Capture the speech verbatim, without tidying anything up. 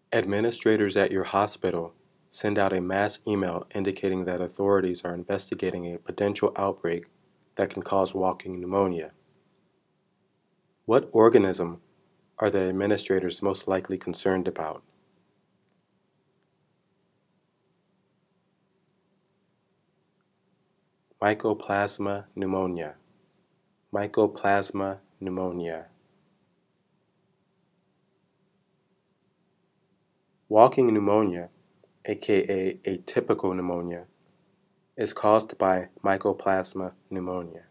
Administrators at your hospital send out a mass email indicating that authorities are investigating a potential outbreak that can cause walking pneumonia. What organism are the administrators most likely concerned about? Mycoplasma pneumonia. Mycoplasma pneumonia. Walking pneumonia, aka atypical pneumonia, is caused by Mycoplasma pneumonia.